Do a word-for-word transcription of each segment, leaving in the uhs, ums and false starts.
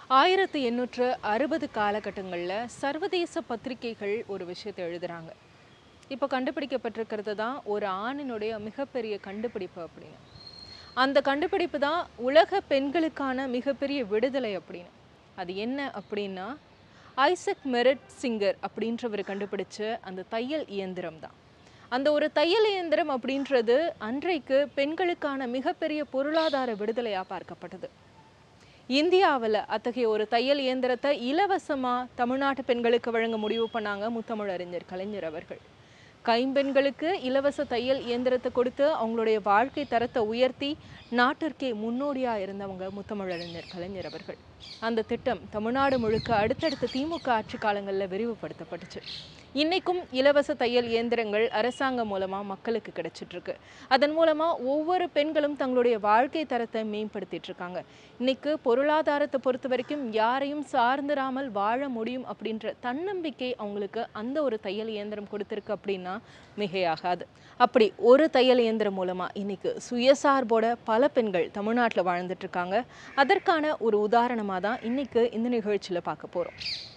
ஆயிரத்து எண்ணூற்று அறுபது காலகட்டங்கள்ல சர்வதேச பத்திரிகைகள் ஒரு விஷயத்தை எழுதுறாங்க. இப்போ கண்டுபிடிக்கப்பட்டிருக்கிறது தான் ஒரு ஆணினுடைய மிகப்பெரிய கண்டுபிடிப்பு அப்படின்னு. அந்த கண்டுபிடிப்பு தான் உலக பெண்களுக்கான மிகப்பெரிய விடுதலை அப்படின்னு. அது என்ன அப்படின்னா ஐசக் மெரிட் சிங்கர் அப்படின்றவர் கண்டுபிடிச்ச அந்த தையல் இயந்திரம் தான். அந்த ஒரு தையல் இயந்திரம் அப்படின்றது அன்றைக்கு பெண்களுக்கான மிகப்பெரிய பொருளாதார விடுதலையாக பார்க்கப்பட்டது. இந்தியாவில் அத்தகைய ஒரு தையல் இயந்திரத்தை இலவசமாக தமிழ்நாட்டு பெண்களுக்கு வழங்க முடிவு பண்ணாங்க முத்தமிழறிஞர் கலைஞர் அவர்கள். கைம்பெண்களுக்கு இலவச தையல் இயந்திரத்தை கொடுத்து அவங்களுடைய வாழ்க்கை தரத்தை உயர்த்தி நாட்டிற்கே முன்னோடியாக இருந்தவங்க முத்தமிழறிஞர் கலைஞர் அவர்கள். அந்த திட்டம் தமிழ்நாடு முழுக்க அடுத்தடுத்த திமுக ஆட்சி காலங்களில் விரிவுபடுத்தப்பட்டுச்சு. இன்னைக்கும் இலவச தையல் இயந்திரங்கள் அரசாங்கம் மூலமாக மக்களுக்கு கிடைச்சிட்ருக்கு. அதன் மூலமாக ஒவ்வொரு பெண்களும் தங்களுடைய வாழ்க்கை தரத்தை மேம்படுத்திட்டு இருக்காங்க. இன்னைக்கு பொருளாதாரத்தை பொறுத்த வரைக்கும் யாரையும் சார்ந்திராமல் வாழ முடியும் அப்படின்ற தன்னம்பிக்கை அவங்களுக்கு அந்த ஒரு தையல் இயந்திரம் கொடுத்துருக்கு அப்படின்னா மிகையாகாது. அப்படி ஒரு தையல் இயந்திரம் மூலமாக இன்னைக்கு சுயசார்போட பல பெண்கள் தமிழ்நாட்டில் வாழ்ந்துட்டு இருக்காங்க. அதற்கான ஒரு உதாரணமாக தான் இன்னைக்கு இந்த நிகழ்ச்சியில் பார்க்க போகிறோம்.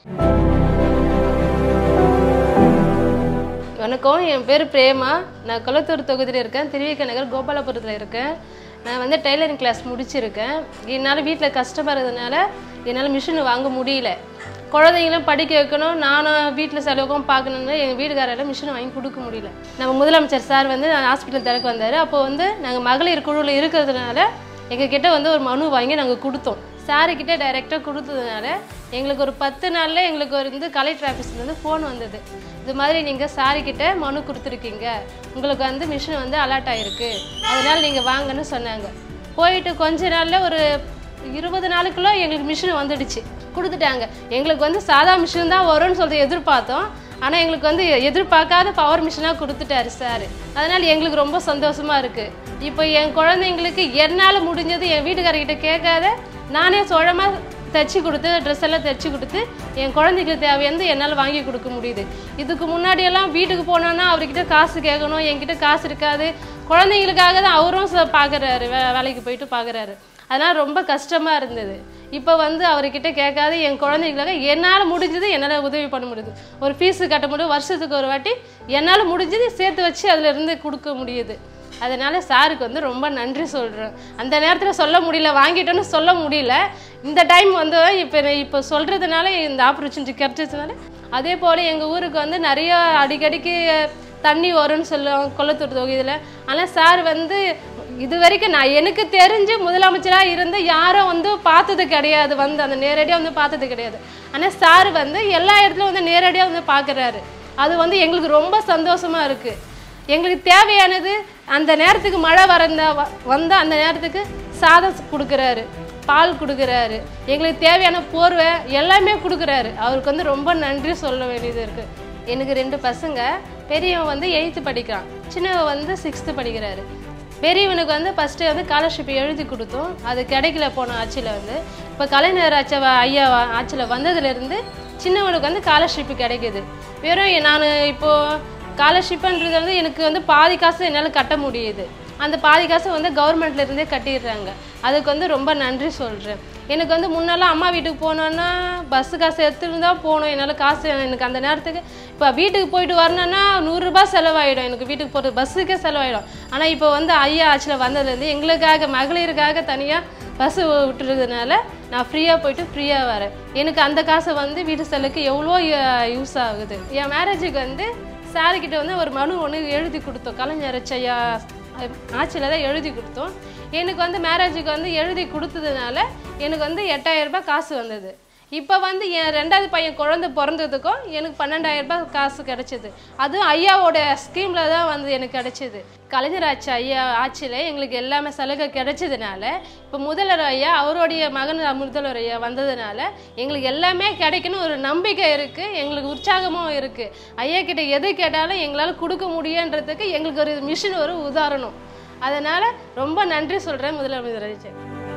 வணக்கம், என் பேர் பிரேமா. நான் கொளத்தூர் தொகுதியில் இருக்கேன். திருவிக நகர் கோபாலபுரத்தில் இருக்கேன். நான் வந்து டெய்லரிங் கிளாஸ் முடிச்சிருக்கேன். என்னால் வீட்டில் கஷ்டமாக இருந்ததுனால என்னால் மிஷின் வாங்க முடியல. குழந்தைங்களும் படிக்க வைக்கணும், நானும் வீட்டில் செலவுக்கும் பார்க்கணுன்னு எங்கள் வீட்டுக்காரெல்லாம் மிஷினை வாங்கி கொடுக்க முடியல. நம்ம முதலமைச்சர் சார் வந்து ஹாஸ்பிட்டல் திறக்க வந்தார். அப்போ வந்து நாங்கள் மகளிர் குழுவில் இருக்கிறதுனால எங்ககிட்ட வந்து ஒரு மனு வாங்கி நாங்கள் கொடுத்தோம். சாருக்கிட்ட டைரெக்டாக கொடுத்ததுனால எங்களுக்கு ஒரு பத்து நாளில் எங்களுக்கு ஒரு வந்து கலெக்டர் ஆஃபீஸ்லேருந்து ஃபோன் வந்தது. இது மாதிரி நீங்கள் சாருக்கிட்ட மனு கொடுத்துருக்கீங்க, உங்களுக்கு வந்து மிஷின் வந்து அலர்ட் ஆகிருக்கு, அதனால் நீங்கள் வாங்கன்னு சொன்னாங்க. போயிட்டு கொஞ்ச நாளில் ஒரு இருபது நாளுக்குள்ளே எங்களுக்கு மிஷின் வந்துடுச்சு, கொடுத்துட்டாங்க. எங்களுக்கு வந்து சாதா மிஷின் தான் வரும்னு சொல்லிட்டு எதிர்பார்த்தோம். ஆனால் எங்களுக்கு வந்து எதிர்பார்க்காத பவர் மிஷினாக கொடுத்துட்டாரு சார். அதனால் எங்களுக்கு ரொம்ப சந்தோஷமாக இருக்குது. இப்போ என் குழந்தைங்களுக்கு என்னால் முடிஞ்சது என் வீட்டுக்காரர்கிட்ட கேட்காத நானே சோழமாக தைச்சி கொடுத்து ட்ரெஸ் எல்லாம் தைச்சி கொடுத்து என் குழந்தைக்கு தேவையானது என்னால் வாங்கி கொடுக்க முடியுது. இதுக்கு முன்னாடியெல்லாம் வீட்டுக்கு போனோன்னா அவர்கிட்ட காசு கேட்கணும், என்கிட்ட காசு இருக்காது. குழந்தைங்களுக்காக தான் அவரும் பார்க்குறாரு, வே வேலைக்கு போயிட்டு பார்க்குறாரு. அதனால் ரொம்ப கஷ்டமாக இருந்தது. இப்போ வந்து அவர்கிட்ட கேட்காது என் குழந்தைங்களுக்காக என்னால் முடிஞ்சது என்னால் உதவி பண்ண முடியுது. ஒரு ஃபீஸு கட்ட முடியும், வருஷத்துக்கு ஒரு வாட்டி என்னால் முடிஞ்சது சேர்த்து வச்சு அதிலிருந்து கொடுக்க முடியுது. அதனால் சாருக்கு வந்து ரொம்ப நன்றி சொல்கிறேன். அந்த நேரத்தில் சொல்ல முடியல, வாங்கிட்டோன்னு சொல்ல முடியல. இந்த டைம் வந்து இப்போ இப்போ சொல்கிறதுனால இந்த ஆப்பர்ச்சுனிட்டி கிடச்சதுனால. அதே போல் எங்கள் ஊருக்கு வந்து நிறையா அடிக்கடிக்கு தண்ணி வரும்னு சொல்லுவோம் கொளத்தூர் தொகுதியில். ஆனால் சார் வந்து இது வரைக்கும் நான் எனக்கு தெரிஞ்சு முதலமைச்சராக இருந்து யாரும் வந்து பார்த்தது கிடையாது, வந்து அந்த நேரடியாக வந்து பார்த்தது கிடையாது. ஆனால் சார் வந்து எல்லா இடத்துலையும் வந்து நேரடியாக வந்து பார்க்குறாரு. அது வந்து எங்களுக்கு ரொம்ப சந்தோஷமாக இருக்குது. எங்களுக்கு தேவையானது அந்த நேரத்துக்கு மழை வரந்த வந்தால் அந்த நேரத்துக்கு சாதம் கொடுக்குறாரு, பால் கொடுக்குறாரு, எங்களுக்கு தேவையான போர்வை எல்லாமே கொடுக்குறாரு. அவருக்கு வந்து ரொம்ப நன்றி சொல்ல வேண்டியது இருக்குது. எனக்கு ரெண்டு பசங்க, பெரியவன் வந்து எயித்து படிக்கிறான், சின்னவன் வந்து சிக்ஸ்த்து படிக்கிறாரு. பெரியவனுக்கு வந்து ஃபஸ்ட்டு வந்து ஸ்காலர்ஷிப் எழுதி கொடுத்தோம், அது கிடைக்கல போன ஆட்சியில் வந்து. இப்போ கலைஞர் ஆட்சி ஐயா ஆட்சியில் வந்ததுலேருந்து சின்னவனுக்கு வந்து ஸ்காலர்ஷிப்பு கிடைக்கிது. வெறும் நான் இப்போது ஸ்காலர்ஷிப்புன்றது வந்து எனக்கு வந்து பாதி காசு என்னால் கட்ட முடியுது. அந்த பாதி காசை வந்து கவர்மெண்ட்லேருந்தே கட்டிடுறாங்க. அதுக்கு வந்து ரொம்ப நன்றி சொல்கிறேன். எனக்கு வந்து முன்னெல்லாம் அம்மா வீட்டுக்கு போனோன்னா பஸ்ஸு காசு எடுத்துகிட்டு தான் போகணும். என்னால் காசு எனக்கு அந்த நேரத்துக்கு இப்போ வீட்டுக்கு போயிட்டு வரணுன்னா நூறுரூபா செலவாயிடும், எனக்கு வீட்டுக்கு போகிறது பஸ்ஸுக்கே செலவாயிடும். ஆனால் இப்போ வந்து ஐயா ஆட்சியில் வந்ததுலேருந்து எங்களுக்காக மகளிருக்காக தனியாக பஸ்ஸு விட்டுறதுனால நான் ஃப்ரீயாக போயிட்டு ஃப்ரீயாக வரேன். எனக்கு அந்த காசை வந்து வீட்டு செலவுக்கு எவ்வளோ யூஸ் ஆகுது. என் மேரேஜுக்கு வந்து சாருக்கிட்ட வந்து ஒரு மனு ஒன்று எழுதி கொடுத்தோம். கலைஞர் ஐயா ஆட்சியில் தான் எழுதி கொடுத்தோம். எனக்கு வந்து மேரேஜுக்கு வந்து எழுதி கொடுத்ததுனால எனக்கு வந்து எட்டாயிரம் ரூபாய் காசு வந்தது. இப்போ வந்து என் ரெண்டாவது பையன் குழந்தை பிறந்ததுக்கும் எனக்கு பன்னெண்டாயிரம் ரூபாய் காசு கிடச்சிது. அதுவும் ஐயாவோட ஸ்கீமில் தான் வந்து எனக்கு கிடச்சிது. கலைஞர் ஆட்சி ஐயா ஆட்சியில் எங்களுக்கு எல்லாமே சலுகை கிடைச்சதுனால இப்போ முதல்வர் ஐயா அவருடைய மகன் முதல்வர் ஐயா வந்ததுனால எங்களுக்கு எல்லாமே கிடைக்கணும் ஒரு நம்பிக்கை இருக்குது, எங்களுக்கு உற்சாகமும் இருக்குது. ஐயா கிட்ட எது கேட்டாலும் எங்களால் கொடுக்க முடியுன்றதுக்கு எங்களுக்கு ஒரு மிஷின் ஒரு உதாரணம். அதனால் ரொம்ப நன்றி சொல்கிறேன் முதலமைச்சர் ஐயா.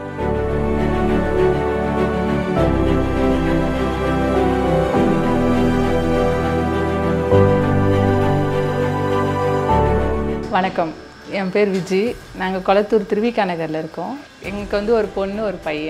வணக்கம், என் பேர் விஜி. நாங்கள் கொளத்தூர் திருவிக நகரில் இருக்கோம். எங்களுக்கு வந்து ஒரு பொண்ணு ஒரு பையன்.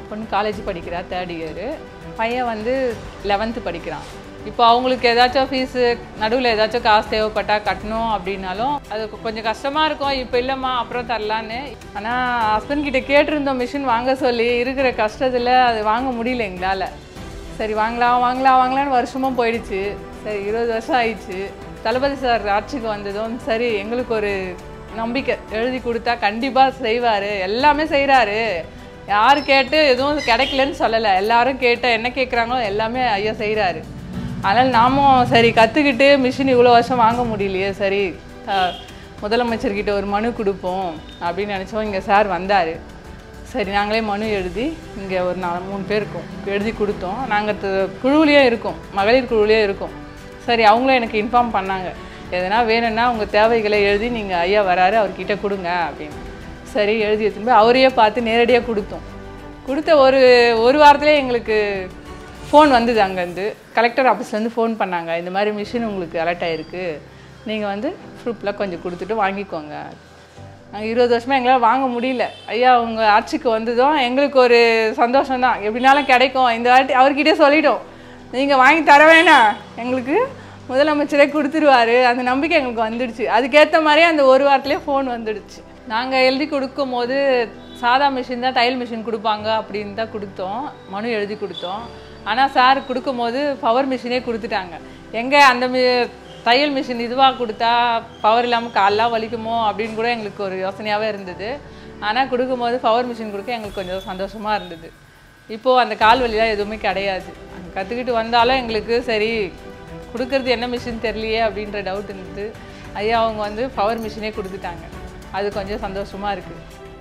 பொண்ணு காலேஜ் படிக்கிறா தேர்ட் இயரு, பையன் வந்து லெவன்த்து படிக்கிறான். இப்போ அவங்களுக்கு ஏதாச்சும் ஃபீஸு நடுவில் ஏதாச்சும் காசு தேவைப்பட்டா கட்டணும் அப்படின்னாலும் அது கொஞ்சம் கஷ்டமாக இருக்கும். இப்போ இல்லைம்மா அப்புறம் தரலான்னு. ஆனால் ஹஸ்பண்ட் கிட்டே கேட்டிருந்தோம் மிஷின் வாங்க சொல்லி, இருக்கிற கஷ்டத்தில் அது வாங்க முடியல எங்களால். சரி வாங்கலாம் வாங்கலாம் வாங்கலான்னு வருஷமும் போயிடுச்சு. சரி இருபது வருஷம் ஆயிடுச்சு. தளபதி சார் ஆட்சிக்கு வந்ததும் சரி எங்களுக்கு ஒரு நம்பிக்கை, எழுதி கொடுத்தா கண்டிப்பாக செய்வார், எல்லாமே செய்கிறாரு, யார் கேட்டு எதுவும் கிடைக்கலன்னு சொல்லலை, எல்லாரும் கேட்ட என்ன கேட்குறாங்களோ எல்லாமே ஐயா செய்கிறாரு. அதனால் நாமும் சரி கற்றுக்கிட்டு மிஷின் இவ்வளோ வருஷம் வாங்க முடியலையே, சரி முதலமைச்சர்கிட்ட ஒரு மனு கொடுப்போம் அப்படின்னு நினச்சோம். இங்கே சார் வந்தார். சரி நாங்களே மனு எழுதி இங்கே ஒரு நாலு மூணு பேர் இருக்கோம் எழுதி கொடுத்தோம். நாங்கள் குழுவிலேயே இருக்கோம், மகளிர் குழுவிலேயே இருக்கோம். சரி அவங்களும் எனக்கு இன்ஃபார்ம் பண்ணாங்க, எதனா வேணும்னா உங்கள் தேவைகளை எழுதி நீங்கள் ஐயா வராரு அவர்கிட்ட கொடுங்க அப்படின்னு. சரி எழுதி எடுத்துன்னு போய் அவரையே பார்த்து நேரடியாக கொடுத்தோம். கொடுத்த ஒரு ஒரு வாரத்துலேயே எங்களுக்கு ஃபோன் வந்தது. அங்கேருந்து கலெக்டர் ஆஃபீஸ்லேருந்து ஃபோன் பண்ணாங்க, இந்த மாதிரி மிஷின் உங்களுக்கு அலர்ட் ஆகிருக்கு, நீங்கள் வந்து ப்ரூஃப்லாம் கொஞ்சம் கொடுத்துட்டு வாங்கிக்கோங்க. நாங்கள் இருபது வருஷமாக எங்களால் வாங்க முடியல. ஐயா அவங்க ஆட்சிக்கு வந்ததும் எங்களுக்கு ஒரு சந்தோஷம்தான், எப்படினாலும் கிடைக்கும். இந்த வாட்டி அவர்கிட்டே சொல்லிட்டோம், நீங்கள் வாங்கி தர வேணாம், எங்களுக்கு முதலமைச்சரே கொடுத்துருவாரு, அந்த நம்பிக்கை எங்களுக்கு வந்துடுச்சு. அதுக்கேற்ற மாதிரியே அந்த ஒரு வாரத்துலேயே ஃபோன் வந்துடுச்சு. நாங்கள் எழுதி கொடுக்கும் போது சாதா மிஷின் தான், தையல் மிஷின் கொடுப்பாங்க அப்படின்னு தான் கொடுத்தோம், மனு எழுதி கொடுத்தோம். ஆனால் சார் கொடுக்கும்போது பவர் மிஷினே கொடுத்துட்டாங்க. எங்கே அந்த மி தையல் மிஷின் இதுவாக கொடுத்தா பவர் இல்லாமல் காலெலாம் வலிக்குமோ அப்படின்னு கூட எங்களுக்கு ஒரு யோசனையாகவே இருந்தது. ஆனால் கொடுக்கும்போது பவர் மிஷின் கொடுக்க எங்களுக்கு கொஞ்சம் சந்தோஷமாக இருந்தது. இப்போது அந்த கால் வலிலாம் எதுவுமே கிடையாது. அங்கே கற்றுக்கிட்டு வந்தாலும் எங்களுக்கு சரி கொடுக்கறது என்ன மிஷின் தெரியலையே அப்படின்ற டவுட் இருந்தது. ஐயா அவங்க வந்து பவர் மிஷினே கொடுத்துட்டாங்க, அது கொஞ்சம் சந்தோஷமாக இருக்குது.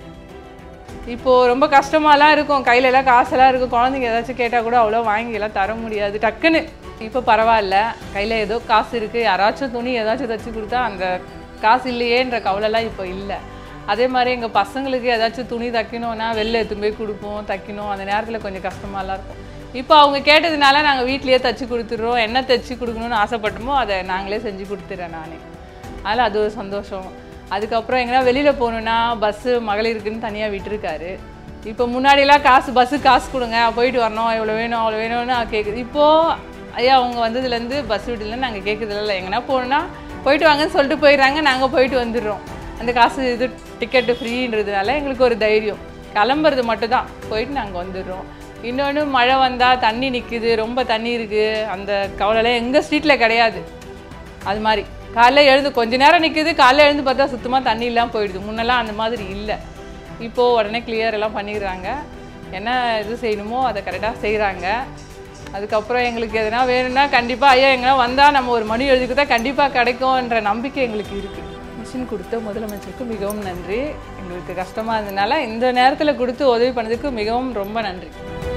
இப்போது ரொம்ப கஷ்டமாலாம் இருக்கும், கையிலலாம் காசெல்லாம் இருக்கும், குழந்தைங்க ஏதாச்சும் கேட்டால் கூட அவ்வளோ வாங்கிலாம் தர முடியாது டக்குன்னு. இப்போ பரவாயில்ல, கையில் ஏதோ காசு இருக்குது, யாராச்சும் துணி ஏதாச்சும் தைச்சி கொடுத்தா அந்த காசு இல்லையேன்ற கவலைலாம் இப்போ இல்லை. அதே மாதிரி எங்கள் பசங்களுக்கு ஏதாச்சும் துணி தைக்கணுன்னா வெளில எடுத்து போய் கொடுப்போம், தைக்கணும், அந்த நேரத்தில் கொஞ்சம் கஷ்டமாலாம் இருக்கும். இப்போ அவங்க கேட்டதுனால நாங்கள் வீட்லேயே தைச்சி கொடுத்துட்றோம். என்ன தைச்சி கொடுக்கணுன்னு ஆசைப்பட்டோமோ அதை நாங்களே செஞ்சு கொடுத்துட்றேன் நானே. அதில் அது ஒரு சந்தோஷம். அதுக்கப்புறம் எங்கன்னா வெளியில் போகணுன்னா பஸ்ஸு மகளிருக்குன்னு தனியாக விட்டுருக்காரு. இப்போ முன்னாடியெல்லாம் காசு பஸ்ஸு காசு கொடுங்க போயிட்டு வரணும், இவ்வளோ வேணும் அவ்வளோ வேணும்னு கேட்குது. இப்போது ஐயா அவங்க வந்ததுலேருந்து பஸ் விட்டுல நாங்கள் கேட்குறதில்ல, எங்கன்னா போகணுன்னா போயிட்டு வாங்கன்னு சொல்லிட்டு போயிடுறாங்க, நாங்கள் போயிட்டு வந்துடுறோம். அந்த காசு இது டிக்கெட்டு ஃப்ரீன்றதுனால எங்களுக்கு ஒரு தைரியம், கிளம்புறது மட்டும்தான், போயிட்டு நாங்கள் வந்துடுறோம். இன்னொன்று மழை வந்தால் தண்ணி நிற்குது, ரொம்ப தண்ணி இருக்குது, அந்த கவலைலாம் எங்கள் ஸ்ட்ரீட்டில் கிடையாது. அது மாதிரி காலைல எழுந்து கொஞ்ச நேரம் நிற்குது, காலைல எழுந்து பார்த்தா சுத்தமாக தண்ணி இல்லாமல் போயிடுது. முன்னெல்லாம் அந்த மாதிரி இல்லை. இப்போது உடனே கிளியர் எல்லாம் பண்ணிடுறாங்க, என்ன இது செய்யணுமோ அதை கரெக்டாக செய்கிறாங்க. அதுக்கப்புறம் எங்களுக்கு எதனா வேணும்னா கண்டிப்பாக ஐயா எங்கன்னா வந்தால் நம்ம ஒரு மணி எழுதிக்கிட்டா கண்டிப்பாக கிடைக்கும்ன்ற நம்பிக்கை எங்களுக்கு இருக்குது. மிஷின் கொடுத்த முதலமைச்சருக்கு மிகவும் நன்றி. எங்களுக்கு கஷ்டமாக இருந்ததுனால இந்த நேரத்தில் கொடுத்து உதவி பண்ணதுக்கு மிகவும் ரொம்ப நன்றி.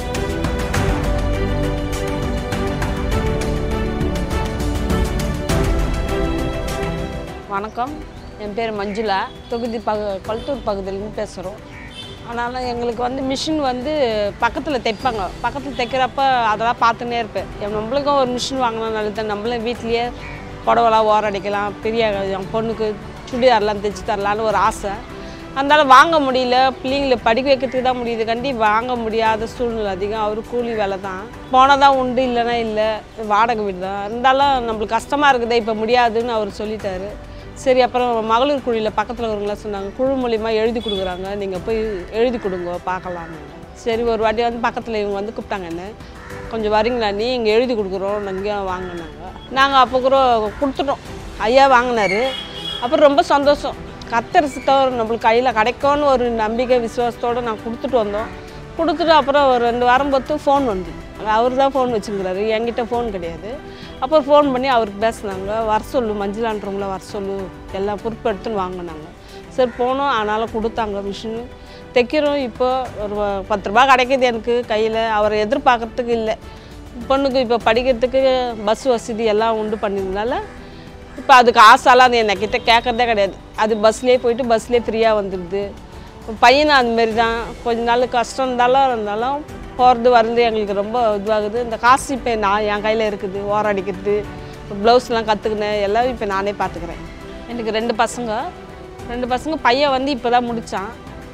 வணக்கம், என் பேர் மஞ்சுளா, தொகுதி பகு கொளத்தூர் பகுதியிலேருந்து பேசுகிறோம். அதனால் எங்களுக்கு வந்து மிஷின் வந்து பக்கத்தில் தைப்பாங்க, பக்கத்தில் தைக்கிறப்ப அதெல்லாம் பார்த்துன்னே இருப்பேன். நம்மளுக்கும் ஒரு மிஷின் வாங்கினா நல்லது, நம்மளும் வீட்லேயே புடவெல்லாம் ஓரடிக்கலாம், பெரிய என் பொண்ணுக்கு சுடிதாரெலாம் தைச்சி தரலான்னு ஒரு ஆசை. அதனால் வாங்க முடியல, பிள்ளைங்களை படிக்க வைக்கிறதுக்கு தான் முடியுது, கண்டி வாங்க முடியாத சூழ்நிலை அதிகம். அவர் கூலி வேலை தான், போனால் தான் உண்டு, இல்லைன்னா இல்லை, வாடகை வீடு தான். இருந்தாலும் நம்மளுக்கு கஷ்டமாக இருக்குது, இப்போ முடியாதுன்னு அவர் சொல்லிட்டாரு. சரி, அப்புறம் மகளிர் குழியில் பக்கத்தில் இருக்கிறவங்களாம் சொன்னாங்க, குழு மூலிமா எழுதி கொடுக்குறாங்க, நீங்கள் போய் எழுதி கொடுங்க பார்க்கலான்னு. சரி, ஒரு வாட்டி வந்து பக்கத்தில் இவங்க வந்து கூப்பிட்டாங்க, என்ன கொஞ்சம் வரீங்களா, நீ இங்கே எழுதி கொடுக்குறோம் நாங்கள் வாங்கினாங்க. நாங்கள் அப்போ கூட கொடுத்துட்டோம், ஐயா வாங்கினார். அப்புறம் ரொம்ப சந்தோஷம், கத்தர் சித்தம் நம்மளுக்கு கையில் கிடைக்கும்னு ஒரு நம்பிக்கை விசுவாசத்தோடு நான் கொடுத்துட்டு வந்தோம். கொடுத்துட்டு அப்புறம் ஒரு ரெண்டு வாரம் பொறுத்து ஃபோன் வந்து அவர் தான் ஃபோன் வச்சுருக்கிறாரு, என்கிட்ட ஃபோன் கிடையாது. அப்புறம் ஃபோன் பண்ணி அவருக்கு பேசுனாங்க, வர சொல்லு மஞ்சளான்றவங்கள வர சொல்லு, எல்லாம் பொறுப்பெடுத்துன்னு வாங்கினாங்க. சரி போனோம், ஆனாலும் கொடுத்தாங்க மிஷினு தைக்கிறோம். இப்போ ஒரு பத்து ரூபா கிடைக்கிது எனக்கு கையில், அவரை எதிர்பார்க்கறதுக்கு இல்லை. பொண்ணுக்கு இப்போ படிக்கிறதுக்கு பஸ் வசதி எல்லாம் உண்டு பண்ணியிருந்தால இப்போ அதுக்கு ஆசைலாம் அது என்கிட்ட கேட்குறதே கிடையாது. அது பஸ்லேயே போயிட்டு பஸ்லேயே ஃப்ரீயாக வந்துடுது. பையனும் அதுமாரி தான், கொஞ்ச நாள் கஷ்டம் இருந்தாலும் இருந்தாலும் போகிறது வரது எங்களுக்கு ரொம்ப இதுவாகுது. இந்த காசு இப்போ நான் என் கையில் இருக்குது, ஓரடிக்கிறது, ப்ளவுஸ்லாம் கற்றுக்கினேன், எல்லாம் இப்போ நானே பார்த்துக்கிறேன். எனக்கு ரெண்டு பசங்க ரெண்டு பசங்க பையன் வந்து இப்போ தான் முடித்தான்,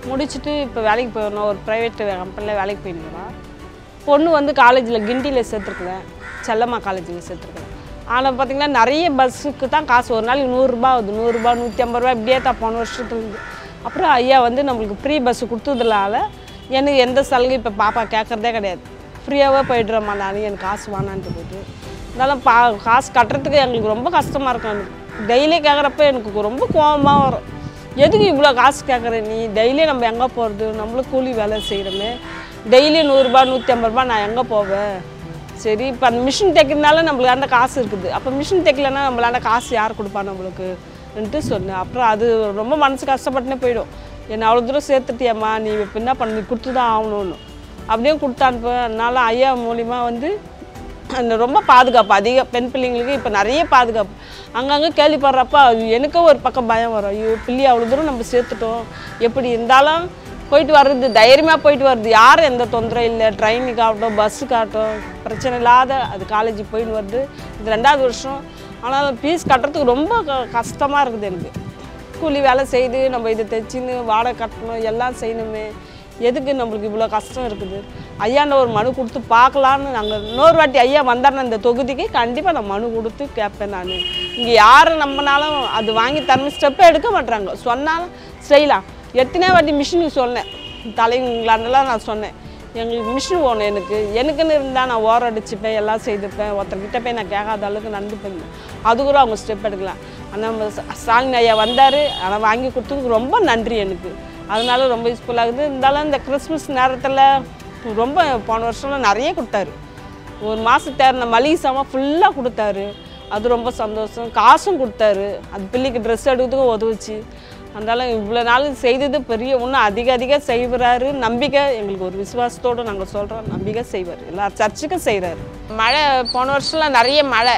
முடிச்சுட்டு இப்போ வேலைக்கு போயிடணும், ஒரு ப்ரைவேட் கம்பெனியில் வேலைக்கு போயிருந்தோம். பொண்ணு வந்து காலேஜில் கிண்டியில் சேர்த்துருக்குறேன், செல்லம்மா காலேஜில் சேர்த்துருக்குறேன். ஆனால் பார்த்திங்கன்னா நிறைய பஸ்ஸுக்கு தான் காசு, ஒரு நாளைக்கு நூறுரூபா ஆகுது, நூறுரூபா நூற்றி ஐம்பது ரூபா இப்படியே தான் போன வருஷத்துலேருந்து. அப்புறம் ஐயா வந்து நம்மளுக்கு ஃப்ரீ பஸ்ஸு கொடுத்ததுனால எனக்கு எந்த சலுகை இப்போ பாப்பா கேட்குறதே கிடையாது. ஃப்ரீயாகவே போய்ட்றேம்மா நான், எனக்கு காசு வேணான்ட்டு போய்ட்டு. இருந்தாலும் பா காசு கட்டுறதுக்கு எங்களுக்கு ரொம்ப கஷ்டமாக இருக்கும். எனக்கு டெய்லி கேட்குறப்ப எனக்கு ரொம்ப கோபமாக வரும். எதுக்கு இவ்வளோ காசு கேட்குற நீ, டெய்லி நம்ம எங்கே போகிறது, நம்மளும் கூலி வேலை செய்கிறோமே, டெய்லி நூறுரூபா நூற்றி ஐம்பது ரூபா நான் எங்கே போவேன். சரி இப்போ அந்த மிஷின் தைக்கிறதுனால நம்மளுக்கு அந்த காசு இருக்குது, அப்போ மிஷின் தைக்கலன்னா நம்மளாண்ட காசு யார் கொடுப்பா நம்மளுக்குன்ட்டு சொன்னேன். அப்புறம் அது ரொம்ப மனசு கஷ்டப்பட்டுனே போயிடும். என்னை அவ்வளோ தூரம் சேர்த்துட்டியம்மா, நீ இப்போ என்ன பண்ணி கொடுத்து தான் ஆகணும்னு அப்படியே கொடுத்தான்ப்பேன். அதனால ஐயா மூலிமா வந்து அந்த ரொம்ப பாதுகாப்பு அதிகம் பெண் பிள்ளைங்களுக்கு. இப்போ நிறைய பாதுகாப்பு அங்கங்கே கேள்விப்படுறப்ப எனக்கும் ஒரு பக்கம் பயம் வரும். ஐயோ பிள்ளையை அவ்வளோ தூரம் நம்ம சேர்த்துட்டோம், எப்படி இருந்தாலும் போயிட்டு வர்றது தைரியமாக போயிட்டு வருது, யாரும் எந்த தொந்தரவும் இல்லை. ட்ரெயினுக்கு ஆகட்டும் பஸ்ஸுக்கு ஆகட்டும் பிரச்சனை இல்லாத அது காலேஜுக்கு போயிட்டு வருது. இது ரெண்டாவது வருஷம். ஆனால் ஃபீஸ் கட்டுறதுக்கு ரொம்ப க கஷ்டமாக இருக்குது எனக்கு. கூலி வேலை செய்து நம்ம இதை தைச்சின்னு வாடகை கட்டணும் எல்லாம் செய்யணுமே, எதுக்கு நம்மளுக்கு இவ்வளோ கஷ்டம் இருக்குது. ஐயாண்ட ஒரு மனு கொடுத்து பார்க்கலான்னு நாங்கள் இன்னொரு வாட்டி ஐயா வந்தாருன்னா இந்த தொகுதிக்கு கண்டிப்பாக நான் மனு கொடுத்து கேட்பேன். நான் இங்கே யாரை நம்பினாலும் அது வாங்கி தரணும், ஸ்டெப்பே எடுக்க மாட்டுறாங்க. சொன்னாலும் செய்யலாம். எத்தனை வாட்டி மிஷினுக்கு சொன்னேன், தலைவங்களாண்டெல்லாம் நான் சொன்னேன் எங்களுக்கு மிஷின் வேணும், எனக்கு எனக்குன்னு இருந்தால் நான் ஓரம் அடிச்சுப்பேன், எல்லாம் செய்துப்பேன், ஒருத்தர்கிட்ட போய் நான் கேட்காத அளவுக்கு நடந்துப்பேன். அது கூட அவங்க ஸ்டெப் எடுக்கலாம். ஆனால் நம்ம ஸ்டாலின் ஐயா வந்தார், அதை வாங்கி கொடுத்ததுக்கு ரொம்ப நன்றி எனக்கு. அதனால ரொம்ப யூஸ்ஃபுல்லாகுது. இருந்தாலும் இந்த கிறிஸ்மஸ் நேரத்தில் ரொம்ப போன வருஷம்லாம் நிறைய கொடுத்தாரு. ஒரு மாதம் தேர்ந்த மளிகை சாமான் ஃபுல்லாக கொடுத்தாரு, அது ரொம்ப சந்தோஷம். காசும் கொடுத்தாரு, அது பிள்ளைக்கு ட்ரெஸ் எடுக்கிறதுக்கும் உதவுச்சு. அதனால இவ்வளோ நாள் செய்தது பெரிய இன்னும் அதிக அதிக செய்கிறாரு. நம்பிக்கை எங்களுக்கு ஒரு விசுவாசத்தோடு நாங்கள் சொல்கிறோம், நம்பிக்கை செய்வார், எல்லா சர்ச்சுக்கும் செய்கிறாரு. மழை போன வருஷம்லாம் நிறைய மழை.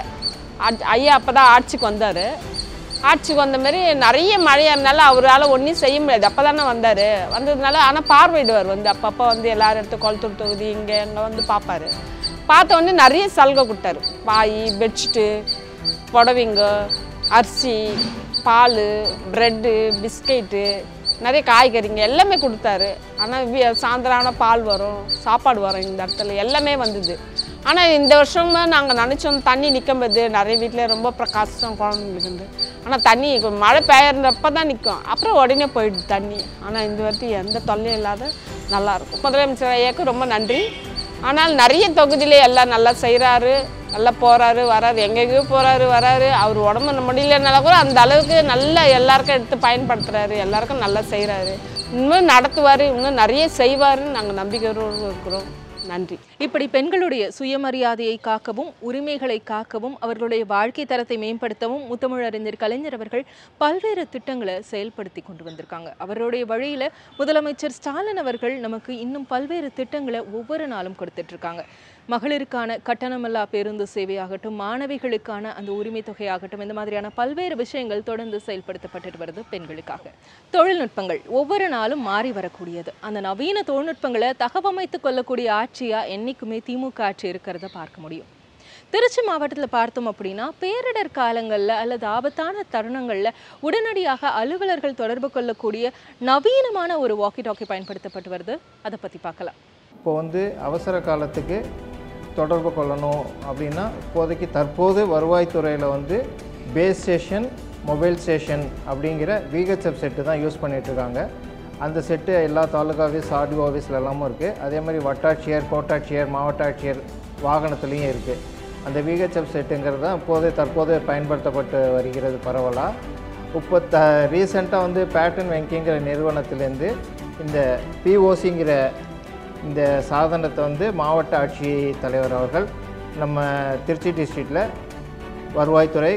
ஐயா அப்போ தான் ஆட்சிக்கு வந்தார். ஆட்சிக்கு வந்த மாதிரி நிறைய மழையாக இருந்தாலும் அவரால் ஒன்றும் செய்ய முடியாது. அப்போ தானே வந்தார். வந்ததுனால ஆனால் பார்வையிடுவார் வந்து அப்பப்போ வந்து எல்லாரும் எடுத்து குளத்தூர் தொகுதி இங்கே இங்கே வந்து பார்ப்பார். பார்த்த உடனே நிறைய சலுகை கொடுத்தாரு. பாய், பெட்ஷீட்டு, புடவைங்க, அரிசி, பால், ப்ரெட்டு, பிஸ்கெட்டு, நிறைய காய்கறிங்க எல்லாமே கொடுத்தாரு. ஆனால் சாயந்தரம் ஆனால் பால் வரும், சாப்பாடு வரும், இந்த இடத்துல எல்லாமே வந்தது. ஆனால் இந்த வருஷமா நாங்கள் நினச்சோம் தண்ணி நிற்கும்போது நிறைய வீட்டில் ரொம்ப கஷ்டம் குழந்தைங்களுக்கு இருந்து. ஆனால் தண்ணி மழை பெய்யறப்ப தான் நிற்கும், அப்புறம் உடனே போயிடுது தண்ணி. ஆனால் இந்த வாட்டி எந்த தொல்லையும் இல்லாத நல்லாயிருக்கும். முதலமைச்சர் ஐயாவுக்கு ரொம்ப நன்றி. ஆனால் நிறைய தொகுதியிலே எல்லாம் நல்லா செய்கிறாரு, நல்லா போகிறாரு வராரு, எங்கெங்கேயோ போகிறாரு வராரு. அவர் உடம்பு முடியலனால கூட அந்த அளவுக்கு நல்லா எல்லாருக்கும் எடுத்து பயன்படுத்துகிறாரு, எல்லாருக்கும் நல்லா செய்கிறாரு. இன்னும் நடத்துவார், இன்னும் நிறைய செய்வாருன்னு நாங்கள் நம்பிக்கையோடு இருக்கிறோம். நன்றி. இப்படி பெண்களுடைய சுயமரியாதையை காக்கவும் உரிமைகளை காக்கவும் அவர்களுடைய வாழ்க்கை தரத்தை மேம்படுத்தவும் முத்தமிழறிஞர் கலைஞர் அவர்கள் பல்வேறு திட்டங்களை செயல்படுத்தி கொண்டு வந்திருக்காங்க. அவருடைய வழியில முதலமைச்சர் ஸ்டாலின் அவர்கள் நமக்கு இன்னும் பல்வேறு திட்டங்களை ஒவ்வொரு நாளும் கொடுத்துட்டு இருக்காங்க. மகளிருக்கான கட்டணமில்லா பேருந்து சேவையாகட்டும், மாணவிகளுக்கான அந்த உரிமை தொகையாகட்டும், இந்த மாதிரியான பல்வேறு விஷயங்கள் தொடர்ந்து செயல்படுத்தப்பட்டு வருது பெண்களுக்காக. தொழில்நுட்பங்கள் ஒவ்வொரு நாளும் மாறி வரக்கூடியது. அந்த நவீன தொழில்நுட்பங்களை தகவமைத்துக் கொள்ளக்கூடிய ஆட்சியா என்னைக்குமே திமுக ஆட்சி இருக்கிறத பார்க்க முடியும். திருச்சி மாவட்டத்தில் பார்த்தோம் அப்படின்னா பேரிடர் காலங்களில் அல்லது ஆபத்தான தருணங்களில் உடனடியாக அலுவலர்கள் தொடர்பு கொள்ளக்கூடிய நவீனமான ஒரு வாக்கி டாக்கி பயன்படுத்தப்பட்டு வருது. அதை பற்றி பார்க்கலாம். இப்போ வந்து அவசர காலத்துக்கு தொடர்பு கொள்ளணும் அப்படின்னா இப்போதைக்கு தற்போது வருவாய்த்துறையில் வந்து பேஸ் ஸ்டேஷன், மொபைல் ஸ்டேஷன் அப்படிங்கிற விஹெச்எஃப் செட்டு தான் யூஸ் பண்ணிகிட்ருக்காங்க. அந்த செட்டு எல்லா தாலுகா ஆஃபீஸ், ஆர்டிஓ ஆஃபீஸில் எல்லாமும் இருக்குது. அதே மாதிரி வட்டாட்சியர், கோட்டாட்சியர், மாவட்ட ஆட்சியர் வாகனத்துலேயும் இருக்குது. அந்த விஹெச்எஃப் செட்டுங்கிறது தான் இப்போது தற்போது பயன்படுத்தப்பட்டு வருகிறது பரவலாக. இப்போ த ரீசெண்டாக வந்து பேட்டர்ன் வங்கிங்கிற நிறுவனத்திலேருந்து இந்த பிஓசிங்கிற இந்த சாதனத்தை வந்து மாவட்ட ஆட்சி தலைவர் அவர்கள் நம்ம திருச்சி டிஸ்ட்ரிக்டில் வருவாய்த்துறை,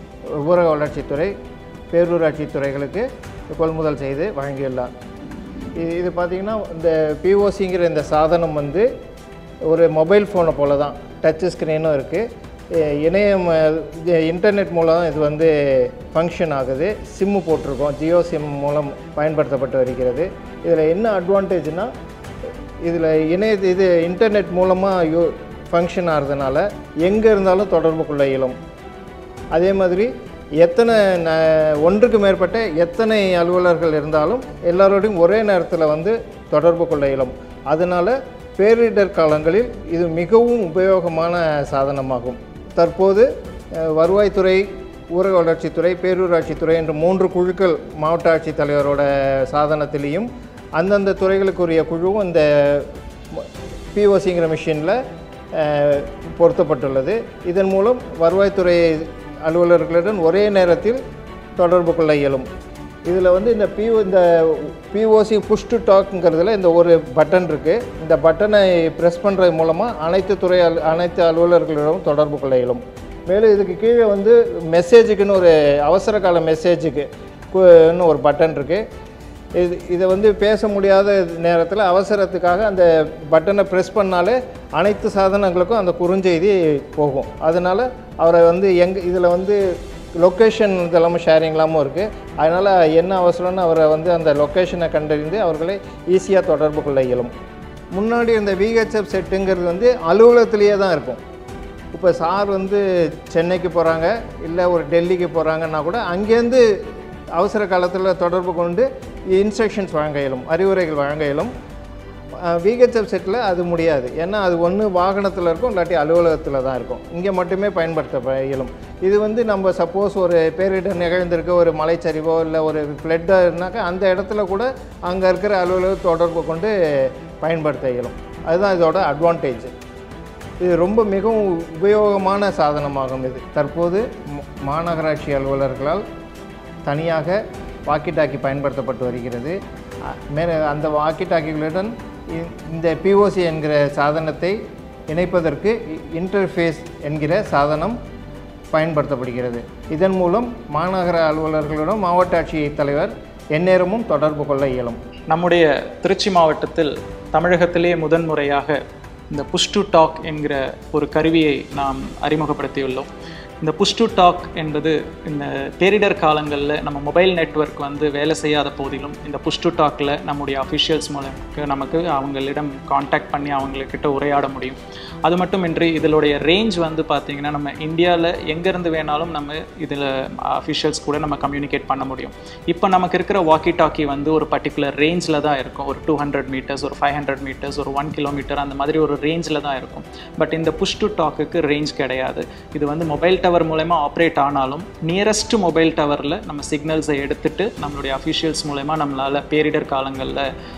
ஊரக வளர்ச்சித்துறை, பேரூராட்சி துறைகளுக்கு கொள்முதல் செய்து வழங்கியுள்ளார். இது இது பார்த்திங்கன்னா இந்த பிஓசிங்கிற இந்த சாதனம் வந்து ஒரு மொபைல் ஃபோனை போல தான், டச் ஸ்க்ரீனும் இருக்குது, இணையம் இன்டர்நெட் மூலம் இது வந்து ஃபங்க்ஷன் ஆகுது. சிம்மு போட்டிருக்கோம், ஜியோ சிம் மூலம் பயன்படுத்தப்பட்டு வருகிறது. இதில் என்ன அட்வான்டேஜ்னால் இதில் இணைய இது இன்டர்நெட் மூலமாக யூ ஃபங்க்ஷன் ஆகிறதுனால எங்கே இருந்தாலும் தொடர்பு கொள்ள இயலும். அதே மாதிரி எத்தனை ந- ஒன்றுக்கு மேற்பட்ட எத்தனை அலுவலர்கள் இருந்தாலும் எல்லாரோடையும் ஒரே நேரத்தில் வந்து தொடர்பு கொள்ள இயலும். அதனால் பேரிடர் காலங்களில் இது மிகவும் உபயோகமான சாதனமாகும். தற்போது அஹ், வருவாய்த்துறை, ஊரக வளர்ச்சித்துறை, பேரூராட்சித்துறை என்ற மூன்று குழுக்கள் மாவட்ட ஆட்சித்தலைவரோட சாதனத்திலையும் அந்தந்த துறைகளுக்குரிய குழுவும் இந்த பிஓசிங்கிற மிஷினில் பொருத்தப்பட்டுள்ளது. இதன் மூலம் வருவாய்த்துறை அலுவலர்களுடன் ஒரே நேரத்தில் தொடர்பு கொள்ள இயலும். இதில் வந்து இந்த பிஓ இந்த பிஓசி புஷ் டு டாக்ங்கிறதுல இந்த ஒரு பட்டன் இருக்குது. இந்த பட்டனை ப்ரெஸ் பண்ணுறது மூலமாக அனைத்து துறை அலு அனைத்து அலுவலர்களிடம் தொடர்பு கொள்ள இயலும். மேலும் இதுக்கு கீழே வந்து மெசேஜுக்குன்னு ஒரு அவசர கால மெசேஜுக்கு இன்னும் ஒரு பட்டன் இருக்குது. இது இதை வந்து பேச முடியாத நேரத்தில் அவசரத்துக்காக அந்த பட்டனை ப்ரெஸ் பண்ணாலே அனைத்து சாதனங்களுக்கும் அந்த குறுஞ்செய்தி போகும். அதனால் அவரை வந்து எங்கே இதில் வந்து லொக்கேஷன் இதெல்லாமே ஷேரிங்லாமும் இருக்குது. அதனால் என்ன அவசரம்னு அவரை வந்து அந்த லொக்கேஷனை கண்டறிந்து அவர்களை ஈஸியாக தொடர்பு கொள்ள இயலும். முன்னாடி இந்த விஹெச்எஃப் செட்டுங்கிறது வந்து அலுவலகத்திலேயே தான் இருக்கும். இப்போ சார் வந்து சென்னைக்கு போகிறாங்க, இல்லை ஒரு டெல்லிக்கு போகிறாங்கன்னா கூட அங்கேருந்து அவசர காலத்தில் தொடர்பு கொண்டு இன்ஸ்ட்ரக்ஷன்ஸ் வழங்க இயலும், அறிவுரைகள் வழங்க இயலும். விஹெச்எஃப் செட்டில் அது முடியாது. ஏன்னா அது ஒன்று வாகனத்தில் இருக்கும், இல்லாட்டி அலுவலகத்தில் தான் இருக்கும். இங்கே மட்டுமே பயன்படுத்த இயலும். இது வந்து நம்ம சப்போஸ் ஒரு பேரிடர் நிகழ்ந்திருக்க ஒரு மலைச்சரிவோ இல்லை ஒரு ஃப்ளட்டாக அந்த இடத்துல கூட அங்கே இருக்கிற அலுவலக தொடர்பு கொண்டு பயன்படுத்த இயலும். அதுதான் இதோட அட்வான்டேஜ். இது ரொம்ப மிகவும் உபயோகமான சாதனமாகும். இது தற்போது மாநகராட்சி அலுவலர்களால் தனியாக வாக்கி டாக்கி பயன்படுத்தப்பட்டு வருகிறது. மே அந்த வாக்கி டாக்கிகளுடன் இந்த பிஓசி என்கிற சாதனத்தை இணைப்பதற்கு இன்டர்ஃபேஸ் என்கிற சாதனம் பயன்படுத்தப்படுகிறது. இதன் மூலம் மாநகர அலுவலர்களுடன் மாவட்ட ஆட்சித் தலைவர் எந்நேரமும் தொடர்பு கொள்ள இயலும். நம்முடைய திருச்சி மாவட்டத்தில் தமிழகத்திலே முதன்முறையாக இந்த புஷ் டு டாக் என்கிற ஒரு கருவியை நாம் அறிமுகப்படுத்தியுள்ளோம். இந்த புஷ் டு டாக் என்பது இந்த பேரிடர் காலங்களில் நம்ம மொபைல் நெட்வொர்க் வந்து வேலை செய்யாத போதிலும் இந்த புஷ் டு டாக்கில் நம்முடைய அஃபிஷியல்ஸ் மூலம் நமக்கு அவங்களிடம் காண்டாக்ட் பண்ணி அவங்கக்கிட்ட உரையாட முடியும். அது மட்டுமின்றி இதனுடைய ரேஞ்ச் வந்து பார்த்திங்கன்னா நம்ம இந்தியாவில் எங்கேருந்து வேணாலும் நம்ம இதில் அஃபிஷியல்ஸ் கூட நம்ம கம்யூனிகேட் பண்ண முடியும். இப்போ நமக்கு இருக்கிற வாக்கி டாக்கி வந்து ஒரு பர்டிகுலர் ரேஞ்சில் தான் இருக்கும். ஒரு டூ ஹண்ட்ரட் மீட்டர்ஸ், ஒரு ஃபைவ் ஹண்ட்ரட் மீட்டர்ஸ், ஒரு ஒன் கிலோமீட்டர் அந்த மாதிரி ஒரு ரேஞ்சில் தான் இருக்கும். பட் இந்த புஷ் டு டாக்குக்கு ரேஞ்ச் கிடையாது. இது வந்து மொபைல் டவர் மூலமா ஆப்ரேட் ஆனாலும் நியரஸ்ட் மொபைல் டவரில் நம்ம சிக்னல்ஸை எடுத்துட்டு நம்மளுடைய அஃபிஷியல்ஸ் மூலமா நம்மளால் பேரிடர் காலங்களில்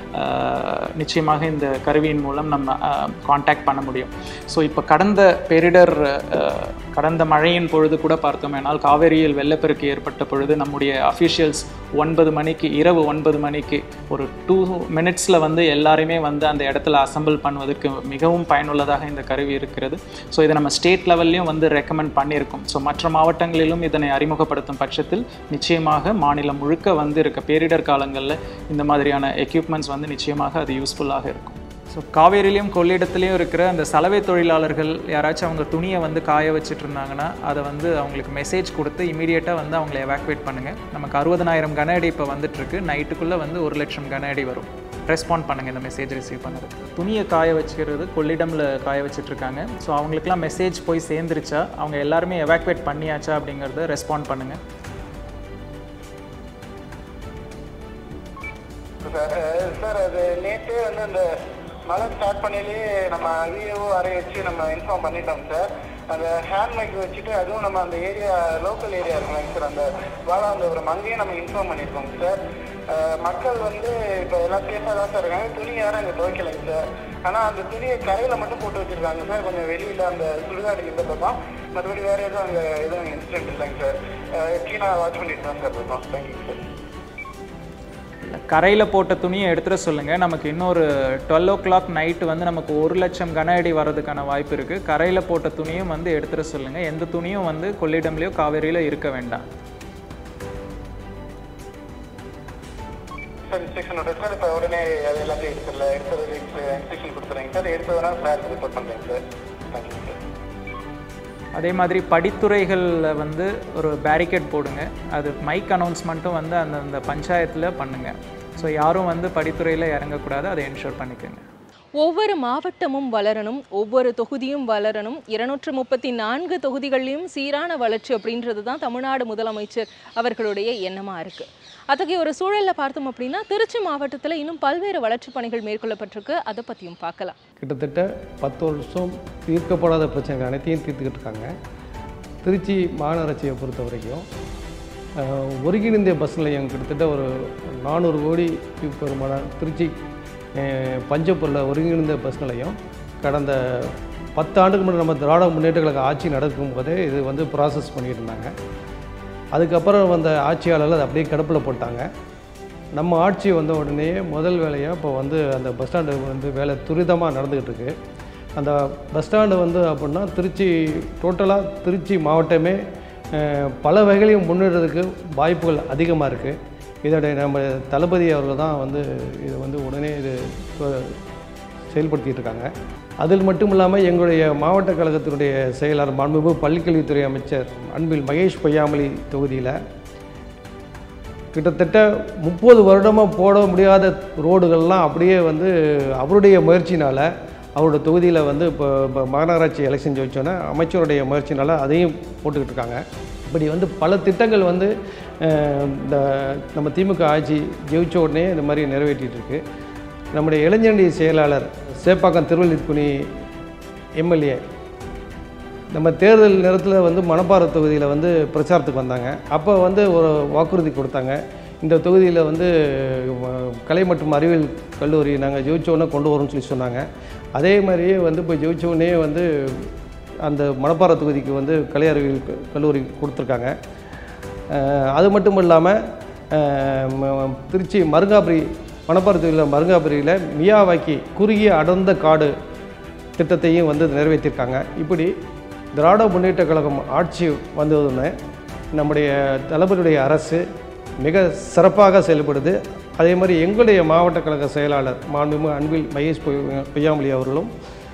நிச்சயமாக இந்த கருவியின் மூலம் நம்ம காண்டாக்ட் பண்ண முடியும். ஸோ இப்போ கடந்த பேரிடர் கடந்த மழையின் பொழுது கூட பார்த்தோமேனால் காவேரியில் வெள்ளப்பெருக்கு ஏற்பட்ட பொழுது நம்முடைய அஃபிஷியல்ஸ் ஒன்பது மணிக்கு இரவு ஒன்பது மணிக்கு ஒரு டூ மினிட்ஸில் வந்து எல்லாருமே வந்து அந்த இடத்துல அசம்பிள் பண்ணுவதற்கு மிகவும் பயனுள்ளதாக இந்த கருவி இருக்கிறது. ஸோ இதை நம்ம ஸ்டேட் லெவல்லையும் வந்து ரெக்கமெண்ட் பண்ணியிருக்கோம். ஸோ மற்ற மாவட்டங்களிலும் இதனை அறிமுகப்படுத்தும் பட்சத்தில் நிச்சயமாக மாநிலம் முழுக்க வந்து இருக்க பேரிடர் காலங்களில் இந்த மாதிரியான எக்யூப்மெண்ட்ஸ் வந்து நிச்சயமாக அது யூஸ்ஃபுல்லாக இருக்கும். ஸோ காவேரியிலையும் கொள்ளிடத்துலேயும் இருக்கிற அந்த சலவை தொழிலாளர்கள் யாராச்சும் அவங்க துணியை வந்து காய வச்சுட்டு இருந்தாங்கன்னா அதை வந்து அவங்களுக்கு மெசேஜ் கொடுத்து இமீடியட்டாக வந்து அவங்களை எவாக்குவேட் பண்ணுங்கள். நமக்கு அறுபதனாயிரம் கன அடி இப்போ வந்துட்டுருக்கு. நைட்டுக்குள்ளே வந்து ஒரு லட்சம் கன அடி வரும். ரெஸ்பாண்ட் பண்ணுங்கள் இந்த மெசேஜ் ரிசீவ் பண்ணுறது. துணியை காய வச்சுக்கிறது கொள்ளிடமில் காய வச்சிட்ருக்காங்க. ஸோ அவங்களுக்குலாம் மெசேஜ் போய் சேர்ந்துருச்சா, அவங்க எல்லாருமே எவாக்குவேட் பண்ணியாச்சா அப்படிங்கிறத ரெஸ்பாண்ட் பண்ணுங்கள். சார் சார் அது நேற்றே வந்து அந்த மழை ஸ்டார்ட் பண்ணிலே நம்ம விஏஓ அறை வச்சு நம்ம இன்ஃபார்ம் பண்ணிட்டோம் சார். அந்த ஹேண்ட் மைக் வச்சுட்டு அதுவும் நம்ம அந்த ஏரியா லோக்கல் ஏரியா இருக்குங்க சார், அந்த வாழாந்தபுரம் அங்கேயும் நம்ம இன்ஃபார்ம் பண்ணியிருக்கோம் சார். மக்கள் வந்து இப்போ எல்லாம் சேஃபாக தான் சார் இருக்காங்க. துணி யாரும் அங்கே துவைக்கலைங்க சார். ஆனால் அந்த துணியை கரையில் மட்டும் போட்டு வச்சுருக்காங்க சார், கொஞ்சம் வெளியில் அந்த சுடுகாடு இந்த பக்கம். மற்றபடி வேறு எதுவும் அங்கே எதுவும் இன்சிடென்ட் இல்லைங்க சார். கீழே வாட்ச் பண்ணிட்டு தான் சார் இருக்கோம். Thank you sir. கரையில் போட்ட துணியை எடுத்துகிட சொல்லுங்கள். நமக்கு இன்னொரு டுவெல் ஓ கிளாக் நைட்டு வந்து நமக்கு ஒரு லட்சம் கன அடி வர்றதுக்கான வாய்ப்பு இருக்குது. கரையில் போட்ட துணியும் வந்து எடுத்துகிட சொல்லுங்கள். எந்த துணியும் வந்து கொள்ளிடம்லையோ காவேரியிலோ இருக்க வேண்டாம். சார் இன்ஸ்ட்ரக்ஷன் விட்டு சார் இப்போ உடனே அது எல்லாத்தையும் எடுத்துல எடுத்தது இன்ஸ்ட்ரக்ஷன் கொடுத்துறேங்க சார். எடுத்ததுனா சார் ரிப்போர்ட் பண்ணுறேங்க சார். Thank you sir. அதே மாதிரி படித்துறைகளில் வந்து ஒரு பேரிகேட் போடுங்க. அது மைக் அனௌன்ஸ்மெண்ட்டும் வந்து அந்தந்த பஞ்சாயத்தில் பண்ணுங்கள். ஸோ யாரும் வந்து படித்துறையில் இறங்கக்கூடாது, அதை என்ஷூர் பண்ணிக்கோங்க. ஒவ்வொரு மாவட்டமும் வளரணும், ஒவ்வொரு தொகுதியும் வளரணும், இருநூற்று முப்பத்தி நான்கு தொகுதிகளிலும் சீரான வளர்ச்சி அப்படின்றது தான் தமிழ்நாடு முதலமைச்சர் அவர்களுடைய எண்ணமாக இருக்குது. அத்தகைய ஒரு சூழலில் பார்த்தோம் அப்படின்னா திருச்சி மாவட்டத்தில் இன்னும் பல்வேறு வளர்ச்சி பணிகள் மேற்கொள்ளப்பட்டிருக்கு. அதை பற்றியும் பார்க்கலாம். கிட்டத்தட்ட பத்து வருஷம் தீர்க்கப்படாத பிரச்சனைகள் அனைத்தையும் தீர்த்துக்கிட்டு இருக்காங்க. திருச்சி மாநகராட்சியை பொறுத்த வரைக்கும் ஒருங்கிணைந்த பஸ் நிலையம் கிட்டத்தட்ட ஒரு நானூறு கோடி பெருமான திருச்சி பஞ்சப்பூரில் ஒருங்கிணைந்த பஸ் நிலையம் கடந்த பத்து ஆண்டுக்கு முன்னாடி நம்ம திராவிட முன்னேற்ற கழக ஆட்சி நடக்கும் போதே இது வந்து ப்ராசஸ் பண்ணிட்டு இருந்தாங்க. அதுக்கப்புறம் வந்த ஆட்சியாளர்கள் அதை அப்படியே கிடப்பில் போட்டாங்க. நம்ம ஆட்சி வந்த உடனே முதல் வேலையாக இப்போ வந்து அந்த பஸ் ஸ்டாண்டு வந்து வேலை துரிதமாக நடந்துக்கிட்டு இருக்குது. அந்த பஸ் ஸ்டாண்டு வந்து அப்படின்னா திருச்சி டோட்டலாக திருச்சி மாவட்டமே பல வகையிலையும் முன்னேறதுக்கு வாய்ப்புகள் அதிகமாக இருக்குது. இதோடைய நம்ம தளபதி அவர்கள் தான் வந்து இது வந்து உடனே இது செயல்படுத்திகிட்டு இருக்காங்க. அதில் மட்டும் இல்லாமல் எங்களுடைய மாவட்ட கழகத்தினுடைய செயலாளர் மாண்புமிகு பள்ளிக்கல்வித்துறை அமைச்சர் அன்பில் மகேஷ் பொய்யாமொழி தொகுதியில் கிட்டத்தட்ட முப்பது வருடமாக போட முடியாத ரோடுகள்லாம் அப்படியே வந்து அவருடைய முயற்சினால் அவரோட தொகுதியில் வந்து இப்போ இப்போ மாநகராட்சி எலெக்ஷன் ஜெயிச்சோன்னே அமைச்சருடைய முயற்சினால் அதையும் போட்டுக்கிட்டு இருக்காங்க. இப்படி வந்து பல திட்டங்கள் வந்து இந்த நம்ம திமுக ஆட்சி ஜெயிச்ச உடனே இந்த மாதிரி நிறைவேற்றிட்டு இருக்கு. நம்முடைய இளைஞரணி செயலாளர் சேப்பாக்கம் திருவள்ளிக்குனி எம்எல்ஏ நம்ம தேர்தல் நேரத்தில் வந்து மணப்பாறை தொகுதியில் வந்து பிரச்சாரத்துக்கு வந்தாங்க. அப்போ வந்து ஒரு வாக்குறுதி கொடுத்தாங்க, இந்த தொகுதியில் வந்து கலை மற்றும் அறிவியல் கல்லூரி நாங்கள் ஜெயிச்சோன்னே கொண்டு வரோம்னு சொல்லி சொன்னாங்க. அதே மாதிரியே வந்து இப்போ ஜெயிச்சோடனே வந்து அந்த மணப்பாறை தொகுதிக்கு வந்து கலை அறிவியல் கல்லூரி கொடுத்துருக்காங்க. அது மட்டும் இல்லாமல் திருச்சி மருங்காபுரி மணப்பாறை தொகுதியில் மருங்காபுரியில் மியாவாக்கி குறுகிய அடர்ந்த காடு திட்டத்தையும் வந்து நிறைவேற்றியிருக்காங்க. இப்படி திராவிட முன்னேற்ற கழகம் ஆட்சி வந்ததுன்னு நம்முடைய தளபதியுடைய அரசு மிக சிறப்பாக செயல்படுது. அதே மாதிரி எங்களுடைய மாவட்ட கழக செயலாளர் மாண்புமிகு அன்பில் மகேஷ் பொய்யாமொழி அவர்களும்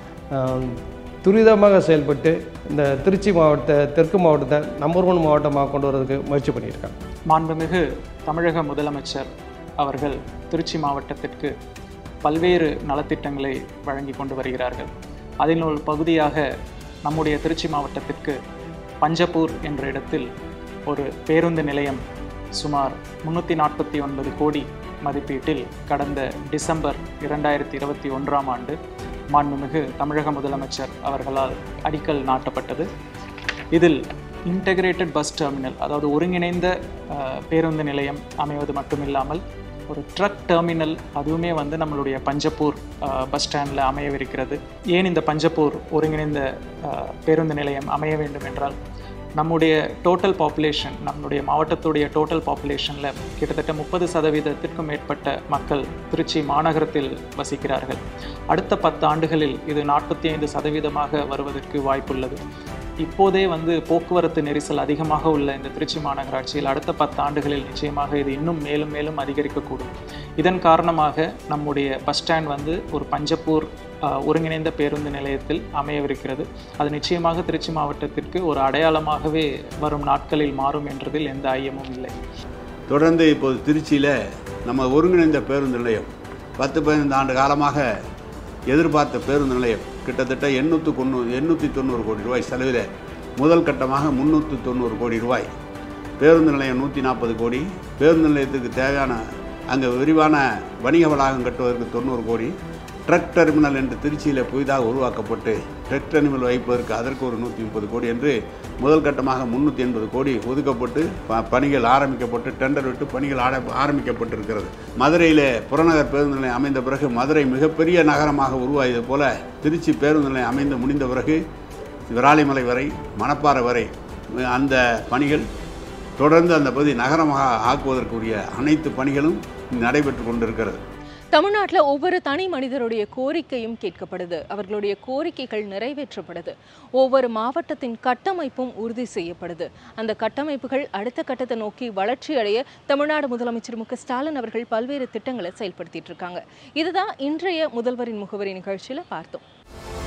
துரிதமாக செயல்பட்டு இந்த திருச்சி மாவட்ட தெற்கு மாவட்டத்தை நம்பர் ஒன் மாவட்டமாக கொண்டு வரதுக்கு முயற்சி பண்ணியிருக்காங்க. மாண்புமிகு தமிழக முதலமைச்சர் அவர்கள் திருச்சி மாவட்டத்திற்கு பல்வேறு நலத்திட்டங்களை வழங்கி கொண்டு வருகிறார்கள். அதில் ஒரு பகுதியாக நம்முடைய திருச்சி மாவட்டத்திற்கு பஞ்சப்பூர் என்ற இடத்தில் ஒரு பேருந்து நிலையம் சுமார் முன்னூற்றி நாற்பத்தி ஒன்பது கோடி மதிப்பீட்டில் கடந்த டிசம்பர் இரண்டாயிரத்தி இருபத்தி ஒன்றாம் ஆண்டு மாண்புமிகு தமிழக முதலமைச்சர் அவர்களால் அடிக்கல் நாட்டப்பட்டது. இதில் இன்டகிரேட்டட் பஸ் டெர்மினல், அதாவது ஒருங்கிணைந்த பேருந்து நிலையம் அமைவது மட்டுமில்லாமல் ஒரு ட்ரக் டெர்மினல் அதுவுமே வந்து நம்மளுடைய பஞ்சப்பூர் பஸ் ஸ்டாண்டில் அமையவிருக்கிறது. ஏன் இந்த பஞ்சப்பூர் ஒருங்கிணைந்த பேருந்து நிலையம் அமைய வேண்டும் என்றால், நம்முடைய டோட்டல் பாப்புலேஷன், நம்மளுடைய மாவட்டத்துடைய டோட்டல் பாப்புலேஷனில் கிட்டத்தட்ட முப்பது சதவீதத்திற்கும் மேற்பட்ட மக்கள் திருச்சி மாநகரத்தில் வசிக்கிறார்கள். அடுத்த பத்து ஆண்டுகளில் இது நாற்பத்தி ஐந்து சதவீதமாக வருவதற்கு வாய்ப்புள்ளது. இப்போதே வந்து போக்குவரத்து நெரிசல் அதிகமாக உள்ள இந்த திருச்சி மாநகராட்சியில் அடுத்த பத்து ஆண்டுகளில் நிச்சயமாக இது இன்னும் மேலும் மேலும் அதிகரிக்கக்கூடும். இதன் காரணமாக நம்முடைய பஸ் ஸ்டாண்ட் வந்து ஒரு பஞ்சப்பூர் ஒருங்கிணைந்த பேருந்து நிலையத்தில் அமையவிருக்கிறது. அது நிச்சயமாக திருச்சி மாவட்டத்திற்கு ஒரு அடையாளமாகவே வரும் நாட்களில் மாறும் என்றதில் எந்த ஐயமும் இல்லை. தொடர்ந்து இப்போது திருச்சியில் நம்ம ஒருங்கிணைந்த பேருந்து நிலையம் பத்து பதினைந்து ஆண்டு காலமாக எதிர்பார்த்த பேருந்து நிலையம் கிட்டத்தட்ட எண்ணூற்று தொண்ணூறு எண்ணூற்றி தொண்ணூறு கோடி ரூபாய் செலவில் முதல் கட்டமாக முந்நூற்றி தொண்ணூறு கோடி ரூபாய், பேருந்து நிலையம் நூற்றி நாற்பது கோடி, பேருந்து நிலையத்துக்கு தேவையான அங்கே விரிவான வணிக வளாகம் கட்டுவதற்கு தொண்ணூறு கோடி, ட்ரக் டெர்மினல் என்று திருச்சியில் புதிதாக உருவாக்கப்பட்டு ட்ரக் டெர்மினல் வைப்பதற்கு அதற்கு ஒரு நூற்றி முப்பது கோடி என்று முதல் கட்டமாக முந்நூற்றி எண்பது கோடி ஒதுக்கப்பட்டு ப பணிகள் ஆரம்பிக்கப்பட்டு டெண்டர் விட்டு பணிகள் ஆர ஆரம்பிக்கப்பட்டிருக்கிறது. மதுரையில் புறநகர் பேருந்து நிலையம் அமைந்த பிறகு மதுரை மிகப்பெரிய நகரமாக உருவாகியது போல திருச்சி பேருந்து நிலையம் அமைந்து முடிந்த பிறகு விராலிமலை வரை மணப்பாறை வரை அந்த பணிகள் தொடர்ந்து அந்த பகுதி நகரமாக ஆக்குவதற்குரிய அனைத்து பணிகளும் நடைபெற்று கொண்டிருக்கிறது. தமிழ்நாட்டில் ஒவ்வொரு தனி மனிதருடைய கோரிக்கையும் கேட்கப்படுது, அவர்களுடைய கோரிக்கைகள் நிறைவேற்றப்படுது. ஒவ்வொரு மாவட்டத்தின் கட்டமைப்பும் உறுதி செய்யப்படுது. அந்த கட்டமைப்புகள் அடுத்த கட்டத்தை நோக்கி வளர்ச்சி அடைய தமிழ்நாடு முதலமைச்சர் மு க ஸ்டாலின் அவர்கள் பல்வேறு திட்டங்களை செயல்படுத்திட்டு இருக்காங்க. இதுதான் இன்றைய முதல்வரின் முகவரி நிகழ்ச்சியில் பார்த்தோம்.